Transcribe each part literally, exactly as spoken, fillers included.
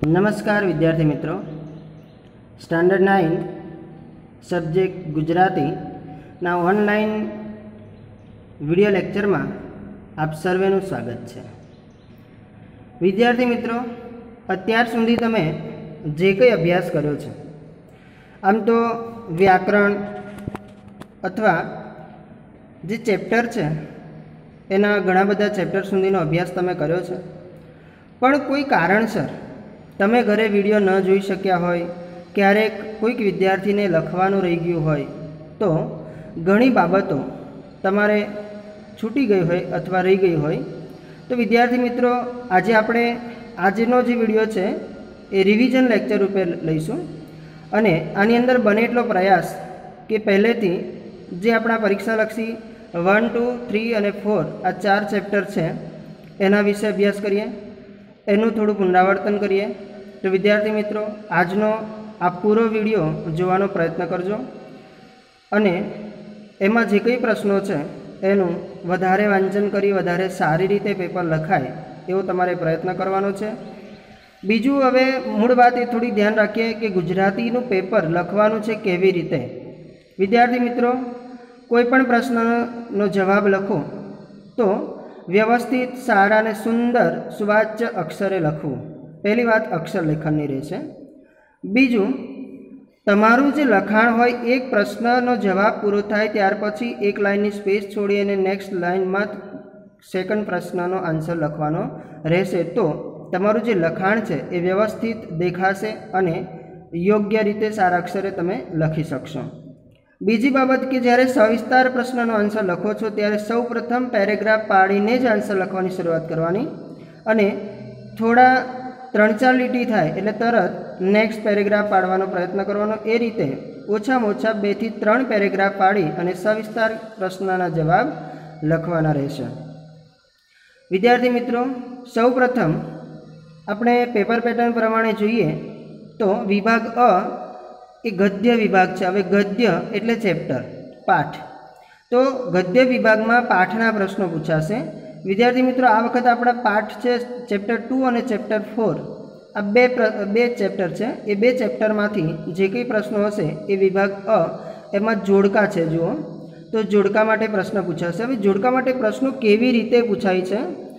नमस्कार विद्यार्थी मित्रों, स्टैंडर्ड नाइन सब्जेक्ट गुजराती ना ऑनलाइन विडियो लेक्चर में आप सर्वेनु स्वागत है। विद्यार्थी मित्रों, अत्यार सुधी तमे जे कई अभ्यास कर्यो छे, आम तो व्याकरण अथवा जे चेप्टर है एना घणा बधा चेप्टर सुधीनो अभ्यास तमे कर्यो छे, पण कोई कारणसर तमे घरे विडियो न जोई शक्या होय, क्यारेक कोईक विद्यार्थी ने लखवानुं रही गयुं होय तो घणी बाबतो तमारे छूटी गई होय अथवा रही गई होय तो विद्यार्थी मित्रों, आज आपणे आजनो जे विडियो छे ए रिविजन लेक्चर रूपे लईशुं अने आनी अंदर बने एटलो प्रयास कि पहलेथी जे आपणा परीक्षालक्षी वन टू थ्री अने फोर आ चार चेप्टर छे एना विषे अभ्यास करीए, एनु थोड़ुं पुनरावर्तन करिए। तो विद्यार्थी मित्रों, आजनो आ पूरो विडियो जोवानो प्रयत्न करजो अने एमां जे कई प्रश्नों छे एनु वधारे वांचन करी वधारे सारी रीते पेपर लखाय एवो तमारे प्रयत्न करवानो छे। बीजुं, हवे मूळ वात ए थोड़ी ध्यान राखीए कि गुजरातीनुं पेपर लखवानुं छे केवी रीते। विद्यार्थी मित्रों, कोईपण प्रश्ननो जवाब लखो तो व्यवस्थित सारा ने सुंदर सुवाच्य अक्षरे लखवू। पहली बात अक्षर लेखननी रहेशे। बीजू, तमारू जे लखाण होय एक प्रश्ननो जवाब पूरो थाय त्यार पछी एक लाइननी स्पेस छोड़ी अने नेक्स्ट लाइन में सेकंड प्रश्ननो आंसर लखवानो रहेशे तो तमारू जे लखाण छे ए व्यवस्थित देखाशे अने योग्य रीते सारा अक्षरे तमे लखी शकशो। बीजी बाबत कि ज्यारे सविस्तार प्रश्ननो आंसर लखो छो त्यारे सौ प्रथम पेरेग्राफ पाड़ीने ज आंसर लखवानी शरूआत करवानी अने थोड़ा त्रण चार लीटी थाय एटले तरत नेक्स्ट पेरेग्राफ पाड़वानो प्रयत्न करवानो। ए रीते ओछामां ओछा बे थी त्रण पेरेग्राफ पाड़ी अने सविस्तार प्रश्नना जवाब लखवाना रहेशे। विद्यार्थी मित्रों, सौ प्रथम आपणे पेपर पेटर्न प्रमाणे जोईए तो विभाग अ ए गद्य विभाग है। हवे गद्य एटले चेप्टर पाठ, तो गद्य विभाग में पाठना प्रश्नों पूछाशे। विद्यार्थी मित्रों, आ वखत आपणा पाठ है चेप्टर टू और चेप्टर फोर, आ बे बे चेप्टर है। ए बे चेप्टर में जे कई प्रश्नों हशे ए विभाग अ एमां जोड़का है। जुओ तो जोड़का माटे प्रश्न पूछाशे। हवे जोड़का माटे प्रश्नों केवी रीते पूछाय छे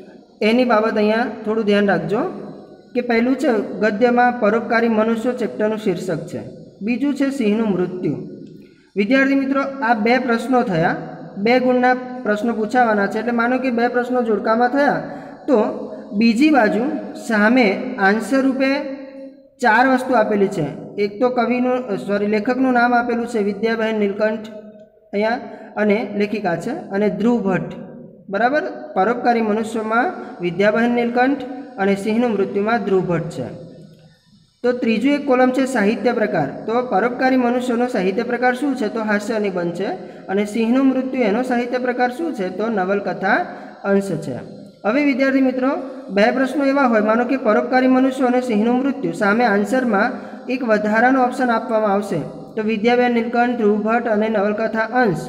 एनी बाबत अहींया थोड़ुं ध्यान राखजो कि पहलुं छे गद्य में परोपकारी मनुष्य चेप्टरनुं शीर्षक है। बीजू है सिंहनु मृत्यु। विद्यार्थी मित्रों, आ बे प्रश्नों थया, बे गुणना प्रश्नों पूछावाना छे। एटले मानो कि बे प्रश्नों जोड़कामां थया तो बीजी बाजू सामे आंसर रूपे चार वस्तु आपेली छे। एक तो कविनु सॉरी लेखकनुं नाम आपेलुं छे विद्याबेन नीलकंठ अहींया अने लेखिका छे अने ध्रुव भट्ट, बराबर। परोपकारी मनुष्योमां विद्याबेन नीलकंठ अने सिंहनु मृत्युमां ध्रुव भट्ट छे। तो त्रीजू एक कॉलम है साहित्य प्रकार। तो परोपकारी मनुष्यों साहित्य प्रकार शू है तो हास्य निबंध है और सिंहनु मृत्यु एनो साहित्य प्रकार शू है तो नवलकथा अंश है। हवे विद्यार्थी मित्रों, बे प्रश्नों एवा होय, मानो कि परोपकारी मनुष्य और सिंहनु मृत्यु सामे आंसर में एक वधारानो ऑप्शन आपवामां आवशे तो विद्याबेन नीलकंठ, ध्रुव भट्ट और नवलकथा अंश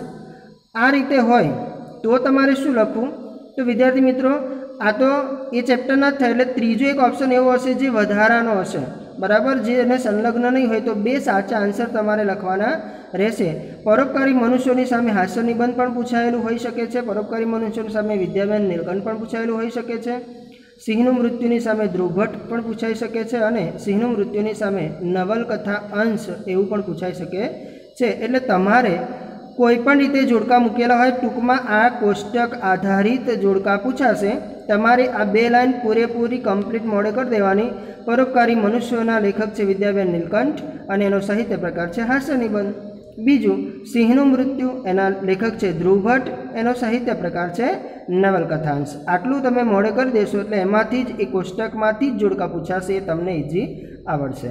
आ रीते होय तो तमारे शुं लखवुं। तो विद्यार्थी मित्रों, आ तो ये चेप्टर न थाय एटले त्रीजो एक ऑप्शन एवो हशे जे वधारानो हशे, बराबर। जेने संलग्न नहीं हो तो बे साचा आंसर तमारे लखवाना रहेशे। परोपकारी मनुष्योनी सामे हास्य निबंध पण पूछायेलुं होई शके छे, परोपकारी मनुष्योनी सामे विद्याबेन नीलकंठ पण पूछायेलुं होई शके छे, सिंहनु मृत्युनी सामे ध्रुव भट्ट पण पूछाई शके छे अने सिंहनु मृत्युनी सामे नवलकथा अंश एवुं पण पूछाई शके छे। एटले तमारे कोईपण रीते जोड़का मूकेला होय, टूंकमां आ कोष्टक आधारित जोड़का पूछाशे। तमारे आ बे लाइन पूरेपूरी कम्प्लीट मोडे कर देवानी। परोपकारी मनुष्योना लेखक है विद्याबेन नीलकंठ और एनो साहित्य प्रकार है हास्य निबंध। बीजू सिंहनु मृत्यु एना लेखक है ध्रुव भट्ट, एनो साहित्य प्रकार है नवलकथांश। आटलू तमे मोडे कर देशो एटले एमांथी ज ए कोष्टकमांथी ज जोड़का पूछाशे, तमने इजी आवड़शे।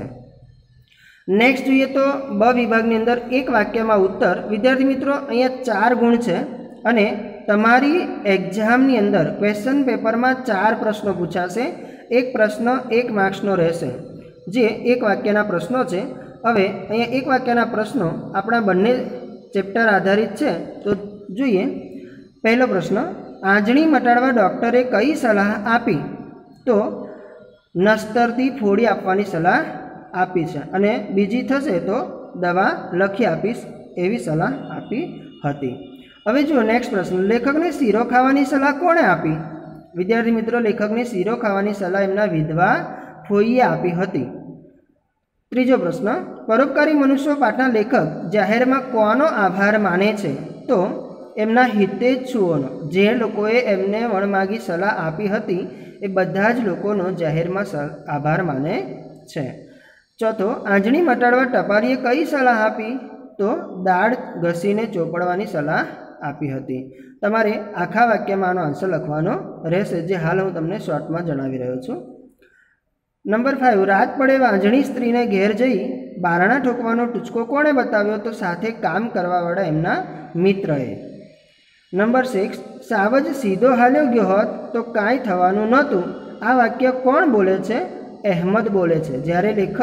नेक्स्ट જોઈએ तो ब विभागनी अंदर एक वाक्यमां उत्तर। विद्यार्थी मित्रों, अहींया चार गुण है अने तमारी एक्जामनी अंदर क्वेश्चन पेपर में चार प्रश्नों पूछाशे। एक प्रश्न एक मार्क्सनो रहेशे जे एक वाक्यना प्रश्नों है। हवे अहींया एक वाक्यना प्रश्नों आपणा बंने चेप्टर आधारित है तो जोईए। पहलो प्रश्न, आंजणी मटाड़वा डॉक्टरे कई सलाह आपी? तो નસ્તરથી ફોડી આપવાની સલાહ આપી છે અને બીજી થશે તો દવા લખી આપીશ એવી સલાહ આપી હતી। હવે જુઓ નેક્સ્ટ પ્રશ્ન, લેખકને શીરો ખાવાની સલાહ કોણે આપી? વિદ્યાર્થી મિત્રો, લેખકને શીરો ખાવાની સલાહ એમના વિધવા ફોઈએ આપી હતી। ત્રીજો પ્રશ્ન, પરોપકારી મનુષ્યો પાઠના લેખક જાહેરમાં કોનો આભાર માને છે? તો એમના હિતેચ્છુઓનો, જે લોકોએ એમને વણમાગી સલાહ આપી હતી એ બધા જ લોકોનો જાહેરમાં આભાર માને છે। ચોથો, આંજણી મટાડવા ટપારીએ કઈ સલાહ આપી? તો દાળ ઘસીને ચોપડવાની સલાહ આપી હતી। તમારે આખા વાક્યમાં આનો આન્સર લખવાનો રહેશે, જે હાલ હું તમને શોર્ટમાં જણાવી રહ્યો છું। નંબર ફાઇવ, રાત પડે વાંજણી સ્ત્રીને ઘેર જઈ બારણા ઠોકવાનો ટૂચકો કોણે બતાવ્યો? તો સાથે કામ કરવાવાળા એમના મિત્રએ। નંબર સિક્સ, સાવજ સીધો હાલ્યો ગયો હોત તો કાંઈ થવાનું નહોતું, આ વાક્ય કોણ બોલે છે? અહેમદ બોલે છે। જ્યારે લેખક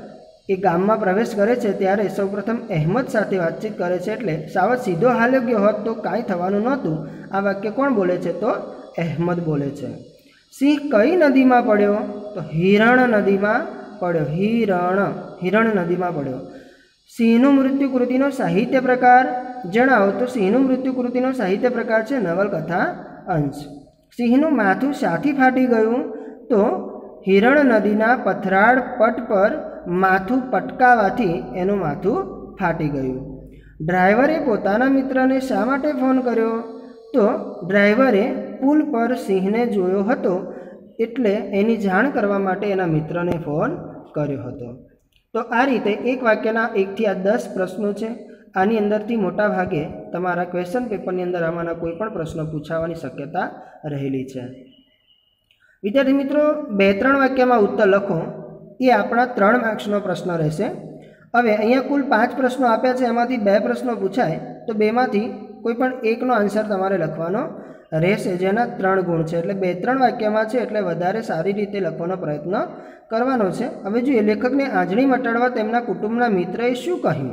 એ ગામમાં પ્રવેશ કરે છે ત્યારે સૌપ્રથમ અહેમદ સાથે વાતચીત કરે છે, એટલે સાવજ સીધો હાલ્યો ગયો હોત તો કાંઈ થવાનું નહોતું, આ વાક્ય કોણ બોલે છે? તો અહેમદ બોલે છે। સિંહ કઈ નદીમાં પડ્યો? તો હિરણ નદીમાં પડ્યો। હિરણ હિરણ નદીમાં પડ્યો। સિંહનું મૃત્યુ કૃતિનો સાહિત્ય પ્રકાર જણાવો? તો સિંહનું મૃત્યુ કૃતિનો સાહિત્ય પ્રકાર છે નવલકથા અંશ। સિંહનું માથું શાથી ફાટી ગયું? તો હિરણ નદીના પથરાળ પટ પર માથું પટકાવાથી એનું માથું ફાટી ગયું। ડ્રાઈવરે પોતાના મિત્રને શા માટે ફોન કર્યો? તો ડ્રાઈવરે પુલ પર સિંહને જોયો હતો એટલે એની જાણ કરવા માટે એના મિત્રને ફોન કર્યો હતો। તો આ રીતે એક વાક્યના એકથી આ દસ પ્રશ્નો છે। આની અંદરથી મોટા ભાગે તમારા ક્વેશ્ચન પેપરની અંદર આમાંના કોઈ પણ પ્રશ્નો પૂછાવાની શક્યતા રહેલી છે। વિદ્યાર્થી મિત્રો, બે ત્રણ વાક્યમાં ઉત્તર લખો, એ આપણા ત્રણ માર્ક્સનો પ્રશ્ન રહેશે। હવે અહીંયા કુલ પાંચ પ્રશ્નો આપ્યા છે, એમાંથી બે પ્રશ્નો પૂછાય તો બેમાંથી કોઈ પણ એકનો આન્સર તમારે લખવાનો રહેશે, જેના ત્રણ ગુણ છે, એટલે બે ત્રણ વાક્યમાં છે, એટલે વધારે સારી રીતે લખવાનો પ્રયત્ન કરવાનો છે। હવે જોઈએ, લેખકને આંજણી મટાડવા તેમના કુટુંબના મિત્રએ શું કહ્યું?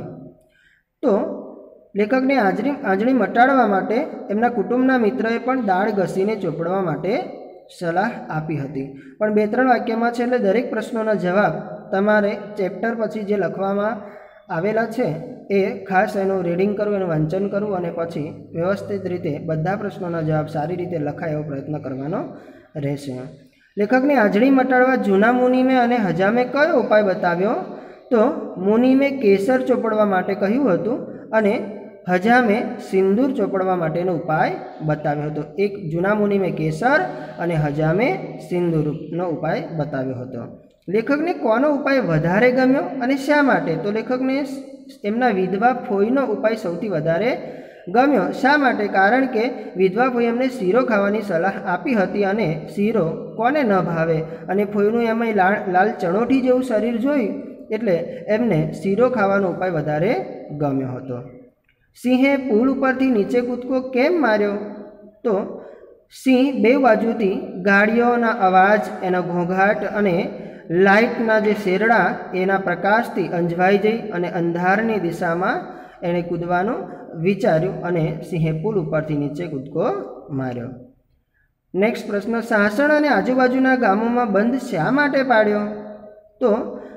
તો લેખકને આંજણી આંજણી મટાડવા માટે એમના કુટુંબના મિત્રએ પણ દાળ ઘસીને ચોપડવા માટે સલાહ આપી હતી। પણ બે ત્રણ વાક્યમાં છે, એટલે દરેક પ્રશ્નોના જવાબ તમારે ચેપ્ટર પછી જે લખવામાં આવેલા છે એ ખાસ એનું રીડિંગ કરવું, એનું વાંચન કરવું અને પછી વ્યવસ્થિત રીતે બધા પ્રશ્નોના જવાબ સારી રીતે લખાય એવો પ્રયત્ન કરવાનો રહેશે। લેખકને આંજણી મટાડવા જૂના મુનિમે અને હજામે કયો ઉપાય બતાવ્યો? તો મુનિમે કેસર ચોપડવા માટે કહ્યું હતું અને હજામે સિંદૂર ચોપડવા માટેનો ઉપાય બતાવ્યો હતો। એક જૂના મુનિમે કેસર અને હજામે સિંદૂરનો ઉપાય બતાવ્યો હતો। લેખકને કોનો ઉપાય વધારે ગમ્યો અને શા માટે? તો લેખકને એમના વિધવા ફોઈનો ઉપાય સૌથી વધારે ગમ્યો। શા માટે? કારણ કે વિધવા ફોઈ એમને શીરો ખાવાની સલાહ આપી હતી અને શીરો કોને ન ભાવે, અને ફોઈનું એમાં લાલ લાલ ચણોઠી જેવું શરીર જોયું એટલે એમને શીરો ખાવાનો ઉપાય વધારે ગમ્યો હતો। સિંહે પુલ ઉપરથી નીચે કૂદકો કેમ માર્યો? તો સિંહ બે બાજુથી ગાડીઓના અવાજ, એનો ઘોંઘાટ અને લાઇટના જે શેરડા એના પ્રકાશથી અંજવાઈ જઈ અને અંધારની દિશામાં એણે કૂદવાનું વિચાર્યું અને સિંહે પુલ ઉપરથી નીચે કૂદકો માર્યો। નેક્સ્ટ પ્રશ્ન, સાસણ અને આજુબાજુના ગામોમાં બંધ શા માટે પાડ્યો? તો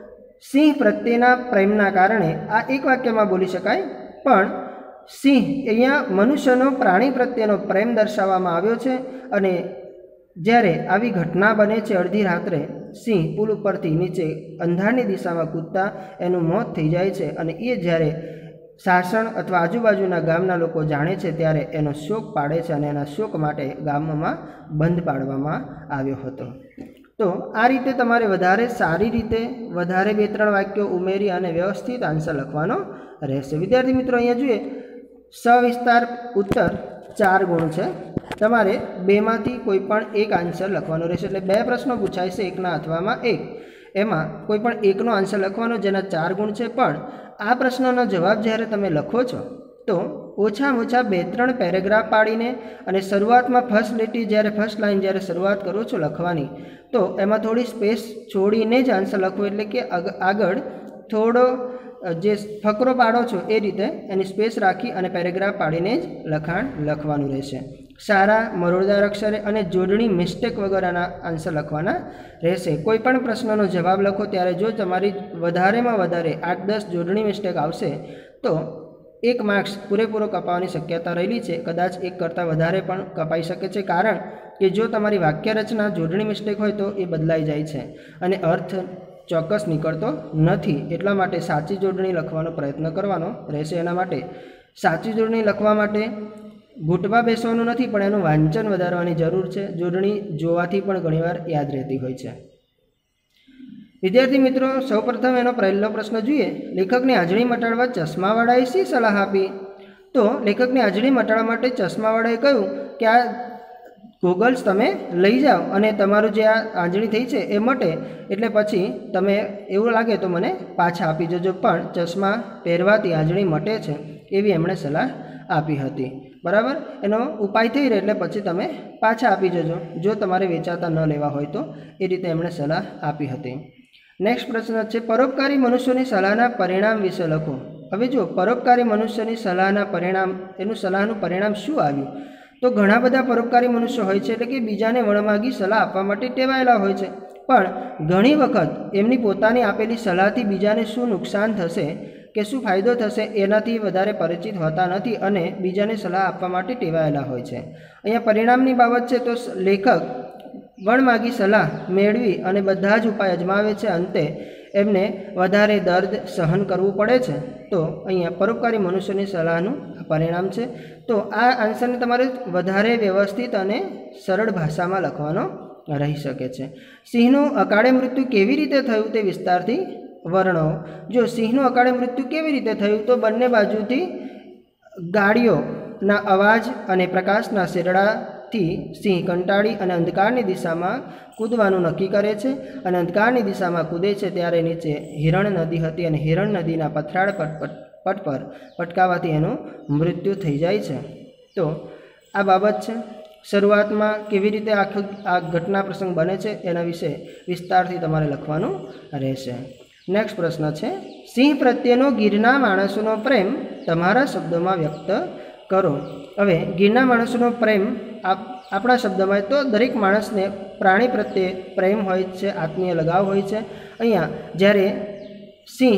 સિંહ પ્રત્યેના પ્રેમના કારણે। આ એક વાક્યમાં બોલી શકાય, પણ સિંહ અહીંયા મનુષ્યનો પ્રાણી પ્રત્યેનો પ્રેમ દર્શાવવામાં આવ્યો છે અને જ્યારે આવી ઘટના બને છે અડધી રાત્રે, સિંહ પુલ ઉપરથી નીચે અંધારની દિશામાં કૂદતા એનું મોત થઈ જાય છે અને એ જ્યારે સાસણ અથવા આજુબાજુના ગામના લોકો જાણે છે ત્યારે એનો શોક પાડે છે અને એના શોક માટે ગામમાં બંધ પાડવામાં આવ્યો હતો। તો આ રીતે તમારે વધારે સારી રીતે વધારે બે ત્રણ વાક્યો ઉમેરી અને વ્યવસ્થિત આન્સર લખવાનો રહેશે। વિદ્યાર્થી મિત્રો, અહીંયા જોઈએ સવિસ્તાર ઉત્તર ચાર ગુણ છે, તમારે બેમાંથી કોઈ પણ એક આન્સર લખવાનો રહેશે, એટલે બે પ્રશ્નો પૂછાય છે એકના અથવામાં એક, એમાં કોઈ પણ એકનો આન્સર લખવાનો જેના ચાર ગુણ છે। પણ આ પ્રશ્નનો જવાબ જ્યારે તમે લખો છો તો ઓછામાં ઓછા બે ત્રણ પેરેગ્રાફ પાડીને અને શરૂઆતમાં ફર્સ્ટ લીટી જ્યારે ફર્સ્ટ લાઇન જ્યારે શરૂઆત કરો છો લખવાની તો એમાં થોડી સ્પેસ છોડીને જ આન્સર લખો, એટલે કે આગળ થોડો જે ફકરો પાડો છો એ રીતે એની સ્પેસ રાખી અને પેરેગ્રાફ પાડીને જ લખાણ લખવાનું રહેશે। सारा मरोड़दार अक्षरे अने जोड़णी मिस्टेक वगैरहना आंसर लखवाना रहेशे। कोईपण प्रश्ननो जवाब लखो त्यारे जो तमारी वधारेमां वधारे आठ दस जोड़णी मिस्टेक आवशे तो एक मार्क्स पूरेपूरो कपावानी शक्यता रहेली छे। कदाच एक करता वधारे पण कपाई शके छे, कारण के जो तमारी वाक्य रचना जोड़णी मिस्टेक होय तो ए बदलाई जाय छे अने अर्थ चोक्कस निकळतो नथी। एटला माटे साची जोड़णी लखवानो प्रयत्न करवानो रहेशे। एना माटे साची जोड़णी लखवा माटे घूंटवा बेसवानुं नथी पण एनुं वांचन वधारवानी जरूर छे। जोड़णी जोवाथी पण घणीवार याद रहेती होय छे। विद्यार्थी मित्रों, सौप्रथम एनो पहलो प्रश्न जोईए। लेखकनी हाजरी मटाड़वा चश्मावाळाए शी सलाह आपी? तो लेखकनी हाजरी मटाड़वा माटे चश्मावाळाए कह्युं के आ गॉगल्स तमे लई जाओ अने तमारुं जे आ हाजरी थई छे ए मटे एटले पछी तमे एवुं लागे तो मने पाछा आपी जजो, पण चश्मा पहेरवाथी हाजरी मटे छे एवी एमणे सलाह आपी हती। बराबर, एनो उपाय थई रहे एटले पछी तमे पाछा आपी जजो जो तमारे वेचाता न लेवा होय तो। ए रीते एमणे सलाह आपी हती। नेक्स्ट प्रश्न है परोपकारी मनुष्योनी सलाहना परिणाम विषे लखो। हवे जो परोपकारी मनुष्यनी सलाहना परिणाम एनु सलाहनुं परिणाम शुं आव्युं? तो घणा बधा परोपकारी मनुष्य होय छे, एटले के बीजाने वणमागी सलाह आपवा माटे टेवायेला होय छे, पण घणी वखत एमनी पोतानी आपेली सलाहथी बीजाने शुं नुकसान थशे के शुं फायदो थशे एनाथी वधारे परिचित होता नथी अने बीजाने सलाह आपवा माटे टेवायेला होय छे। अहींया परिणामनी बाबत छे तो लेखक वणमागी सलाह मेळवी अने बधा ज उपाय अजमावे छे, अंते एमने वधारे दर्द सहन करवू पड़े छे। तो अहींया परोपकारी मनुष्यनी सलाहनुं परिणाम छे। तो आ आंसरने तमारे वधारे व्यवस्थित अने सरळ भाषामां लखवानो रही शके छे। सिंहनुं अकाळे मृत्यु केवी रीते थयुं ते विस्तारथी वर्णવો। जो सिंहनुं अकाळे मृत्यु केवी रीते थयुं तो बंने बाजुथी गाड़ीओना अवाज अने प्रकाशना शेरडाथी सिंह कंटाळी अने अंधकारनी दिशामां कूदवानुं नक्की करे छे अने अंधकारनी दिशामां कूदे छे त्यारे नीचे हिरण नदी हती अने हिरण नदीना पथराळ पट पट पर पटकावाथी एनुं मृत्यु थई जाय छे। तो आ बाबत छे। शरूआतमां केवी रीते आख आ घटना प्रसंग बने छे एना विषे विस्तारथी तमारे लखवानुं रहेशे। नेक्स्ट प्रश्न है सिंह प्रत्येनो गीरना माणसोनो प्रेम तमारा शब्दों में व्यक्त करो। हवे गीरना माणसोनो प्रेम आप आपणा शब्द में तो दरेक माणसने प्राणी प्रत्ये प्रेम होय छे, आत्मीय लगाव होय छे। अहींया ज्यारे सिंह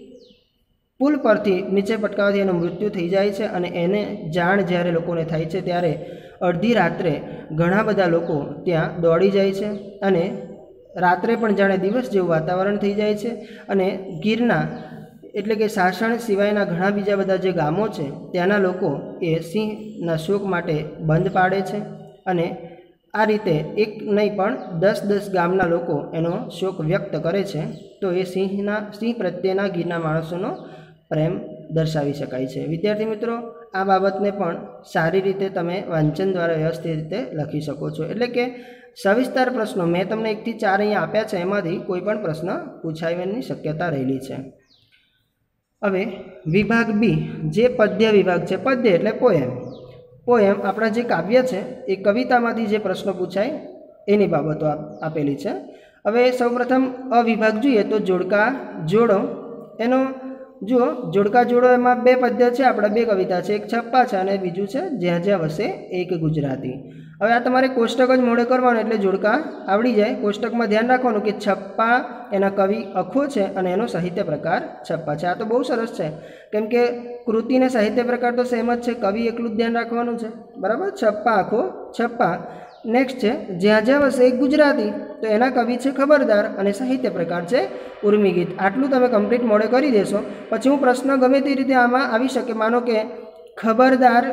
पुल परथी नीचे पटकावाथी एनुं मृत्यु थई जाय छे अने एने जाण ज्यारे लोकोने थाय छे त्यारे अर्धी रात्रे घणा बधा लोको त्यां दौड़ी जाय छे अने रात्रे पण जाणे दिवस जेवुं वातावरण थई जाय छे अने गीरना एटले के सासण सिवायना घणा बीजा बधा जे गामो छे त्याना लोको ए सिंहना शोक माटे बंध पाड़े छे अने आ रीते एक नहीं पण दस दस गामना लोको एनो शोक व्यक्त करे छे। तो ए सिंहना सिंह प्रत्येना गीरना माणसोनो प्रेम दर्शावी शकाय छे। विद्यार्थी मित्रों, आ बाबतने पण सारी रीते तमे वांचन द्वारा व्यवस्थित रीते लखी शको छो। एटले के सविस्तर प्रश्नों मैं तमने एक थी चार अहींया आप्या छे, एमांथी कोईपण प्रश्न पूछायવાની शक्यता रहेली छे। हवे विभाग बी जे पद्य विभाग छे, पद्य एटले पोएम। पोएम आपणा जे काव्य छे ए कवितामांथी जे प्रश्न पूछाय एनी बाबतो आपेली छे। हवे सौप्रथम अ विभाग जोईए तो जोड़का जोड़ो। एनो जो जोड़का जोड़ो एमां बे पद्य छे, आपणा बे कविता छे, एक छप्पा छे अने बीजुं छे ज्यां ज्यां वसे एक गुजराती। हवे आ तमारे कोष्टक ज मोड़े करवानुं एटले जोड़का आवड़ी जाय। कोष्टकमां ध्यान राखवानुं के छप्पा एना कवि अखो छे अने एनो साहित्य प्रकार छप्पा छे। आ तो बहु सरस छे केम के कृति ने साहित्य प्रकार तो सेम ज छे, कवि एकलुं ज ध्यान राखवानुं छे। बराबर, छप्पा अखो छप्पा। नेक्स्ट है ज्यां ज्यां वसे एक गुजराती, तो एना कवि छे खबरदार अने साहित्य प्रकार छे उर्मी गीत। आटलुं तमे कम्प्लीट मोड़े करी देशो पछी हूँ प्रश्न गमे ते रीते आमां आवी शके। मानो के खबरदार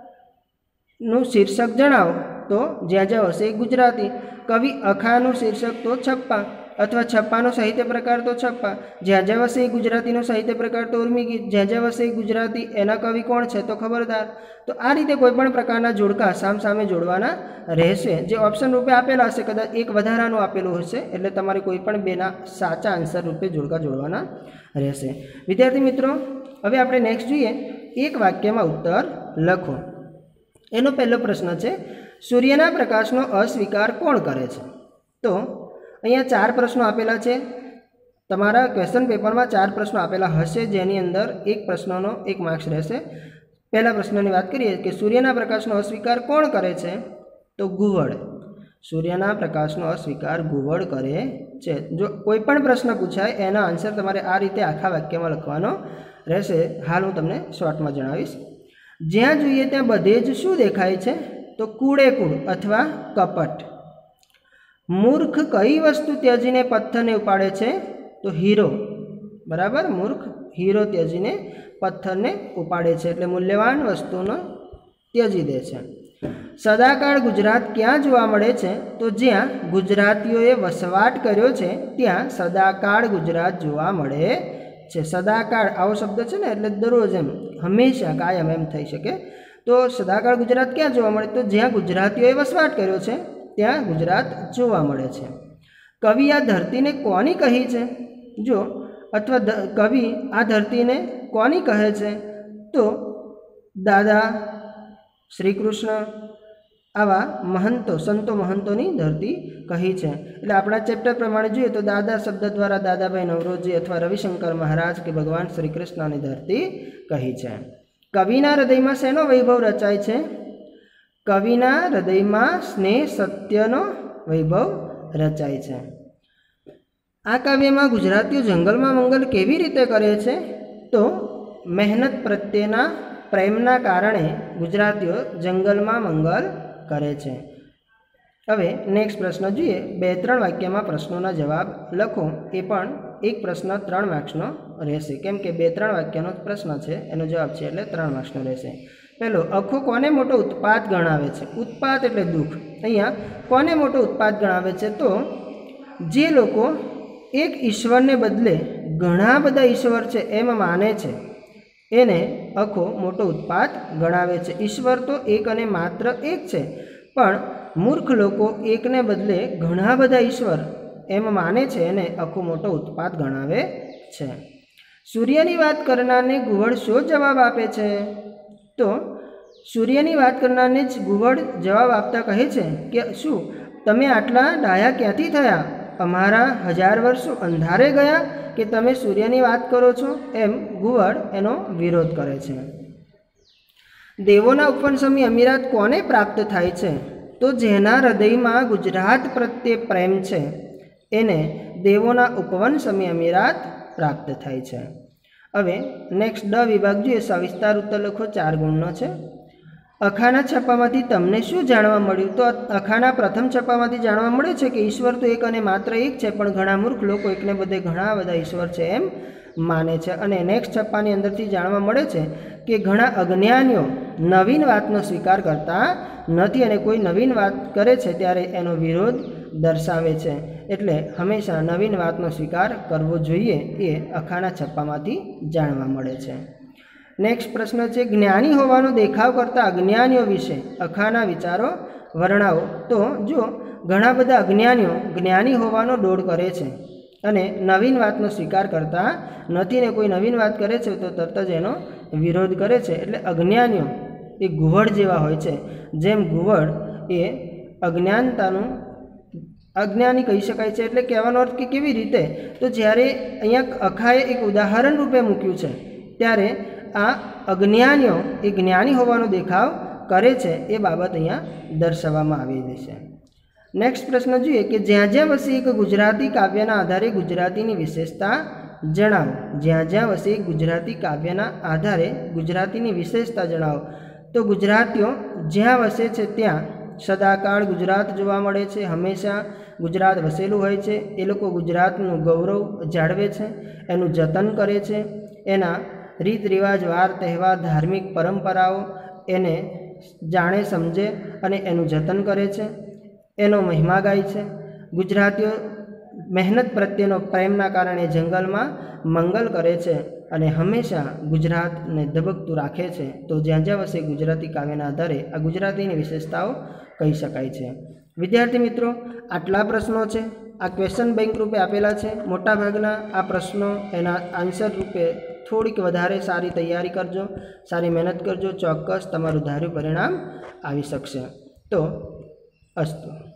नु शीर्षक जणावो तो ज्यां ज्यां वसे एक गुजराती, कवि अखानु शीर्षक तो छप्पा अथवा छप्पानो साहित्य प्रकार तो छप्पा, ज्यां ज्यां वसे एक गुजरातीनो साहित्य प्रकार तो उर्मी गीत, ज्यां ज्यां वसे एक गुजराती एना कवि कोण छे तो खबरदार। तो आ रीते कोईपण प्रकारना जोड़का साम सामे जोड़वाना रहेशे। जे ऑप्शन रूपे आपेला हशे कदाच एक वधारानुं आपेलुं हशे एटले तमारे कोईपण बेना साचा आंसर रूपे जोड़का जोड़वाना रहेशे। विद्यार्थी मित्रों, हवे आपणे नेक्स्ट जोईए एक वाक्यमां उत्तर लखो। एनो पहलो प्रश्न है सूर्यना प्रकाशनो अस्वीकार कोण करे छे? तो अहींया चार प्रश्नों आपेला छे। तमारा क्वेश्चन पेपर में चार प्रश्नों आपेला हशे जेनी अंदर एक प्रश्नों एक मार्क्स रहेशे। पहला प्रश्न की बात करिए कि सूर्यना प्रकाशनो अस्वीकार कोण करे छे? तो गुवड़। सूर्यना प्रकाशनो अस्वीकार गुवड़ करे छे। जो कोईपण प्रश्न पूछाय एना आंसर तमारे आ रीते आखा वाक्यमां लखवानो रहेशे। हाल हूँ तमने शॉर्टमां जणावीश। ज्यां जोईए त्यां बधे ज शुं देखाय छे? तो कूड़ेकूड़ अथवा कपट। मूर्ख कई वस्तु त्याजीने पत्थरने उपाड़े छे? तो हीरो। बराबर, मूर्ख हीरो त्याजीने पत्थरने उपाड़े छे एटले मूल्यवान वस्तुनो त्याजी दे छे। सदाकाळ गुजरात क्यां जोवा मळे छे? तो ज्यां गुजरातीओए वसवाट कर्यो छे त्यां सदाकाळ गुजरात जोवा मळे छे। सदाकाळ आवो शब्द छे ने एटले दररोज एम, हमेशा, कायम एम थई शके। तो सदाकाळ गुजरात क्यां जोवा मळे? तो ज्यां गुजरातीओए वसवाट कर्यो छे त्यां गुजरात जोवा मळे छे। कवि आ धरतीने कोनी कही छे? जो अथवा कवि आ धरतीने कोनी कहे छे? तो दादा, श्रीकृष्ण, आवा महंतो, संतो महंतोनी धरती कही छे। एटले आपणा चेप्टर प्रमाणे जोईए तो दादा शब्द द्वारा दादाभाई नवरोजी अथवा रविशंकर महाराज के भगवान श्रीकृष्णनी धरती कही छे। कविना हृदयमां शेनो वैभव रचाय छे? कविना हृदयमां स्नेह सत्यनो वैभव रचाय छे। आ काव्यमां गुजरातीओ जंगलमां मंगल केवी रीते करे छे? तो मेहनत प्रत्येना प्रेमना कारणे गुजरातीओ जंगलमां मंगल करे छे। हवे नेक्स्ट प्रश्न जोईए। बे त्रण वाक्यमां प्रश्नोना जवाब लखो। ए पण एक प्रश्न त्रण मार्क्सनो रहेशे, केम के बे त्रण वाक्यनो प्रश्न छे एनो जवाब छे एटले त्रण मार्क्सनो रहेशे। पहलो, अखो कोने मोटो उत्पात गणावे छे? उत्पात एटले दुख। अहींया कोने मोटो उत्पात गणावे छे? तो जे लोको एक ईश्वर ने बदले घणा बधा ईश्वर छे एम माने छे एने अखो मोटो उत्पात गणावे छे। ईश्वर तो एक अने मात्र एक छे, पण मूर्ख लोको एक ने बदले घणा बधा ईश्वर एम माने छे एने अखो मोटो उत्पात गणावे छे। सूर्यनी वात करनारने गुवड़ शो जवाब आपे छे? तो सूर्यनी वात करनारने ज गुवड़ जवाब आपता कहे छे के शुं तमे आटला डाया क्यांथी थया? अमारा हजार वर्षो अंधारे गया कि तमे सूर्यनी वात करो छो? एम गुवड़ एनो विरोध करे छे। देवोना उपवनसमी अमीरात कोने प्राप्त थाय छे? तो जेना हृदयमां गुजरात प्रत्ये प्रेम छे एने देवोना उपवनसमी अमीरात प्राप्त थाय छे। हवे नेक्स्ट ड विभाग जोईए। सविस्तार उत्तर लखो। चार गुणनो छे। अखाना छप्पामांथी तमने शुं जाणवा मळ्युं? तो अखाना प्रथम छप्पामांथी जाणवा मळे छे कि ईश्वर तो एक अने मात्र एक छे, पण घणा मूर्ख लोको एकने बदले घणा बधा ईश्वर छे एम माने छे। अने नेक्स्ट छप्पानी अंदरथी जाणवा मळे छे कि घणा अज्ञानीओ नवीन वातनो स्वीकार करता नथी अने कोई नवीन वात करे छे त्यारे एनो विरोध दर्शावे छे। एटले हमेशा नवीन वातनो स्वीकार करवो जोईए ए अखाना छप्पामांथी जाणवा मळे छे। नेक्स्ट प्रश्न है ज्ञानी होवानो देखाव करता अज्ञानीओ विषे अखाना विचारो वर्णावो। तो जो घणा बधा अज्ञानीओ ज्ञानी होवानो डोळ करे छे अने नवीन वातनो स्वीकार करता नथी ने कोई नवीन वात करे छे तो तरत ज एनो विरोध करे छे। एटले अज्ञानीओ ए गुवड़ जेवा होय छे। जेम गुवड़ ए अज्ञानतानुं अज्ञानी कही शकाय छे। एटले कहेવાનો अर्थ कि केवी रीते? तो ज्यारे अहींया अखाए एक उदाहरण रूपे मूक्युं छे त्यारे आ अज्ञानीओ ए ज्ञानी होवानो देखाव करे छे ए बाबत अहींया दर्शाववामां आवेली छे। नेक्स्ट प्रश्न जोईए कि ज्यां ज्यां वसे एक गुजराती काव्यना आधारे गुजरातीनी विशेषता जणावो। ज्यां ज्यां वसे एक गुजराती काव्यना आधारे गुजरातीनी विशेषता जणावो। तो गुजरातीओ ज्यां वसे छे त्यां सदाकाळ गुजरात जोवा मळे छे। हमेशा गुजरात वसेलुं होय छे। ए लोको गुजरातनुं गौरव जाळवे छे, एनुं जतन करे छे। एना रीत रिवाज, वार तहेवार, धार्मिक परंपराओ एने जाणे समझे अने एनुं जतन करे छे, एनो महिमा गाय छे। गुजरातीओ मेहनत प्रत्येनो प्रेमना कारणे जंगलमां मंगल करे छे अने हमेशा गुजरातने धबकतुं राखे छे। तो ज्यां ज्यां वसे गुजराती काव्यना आधारे आ गुजरातीनी विशेषताओ कही शकाय छे। विद्यार्थी मित्रों, आटला प्रश्नों छे। आ क्वेश्चन बैंक रूपे आपेला छे। मोटा भागना आ प्रश्नों एना आंसर रूपे थोड़ीक वधारे सारी तैयारी करजो, सारी मेहनत करजो, चौक्कस तमारुं धार्युं परिणाम आवी शकशे। तो अस्तु।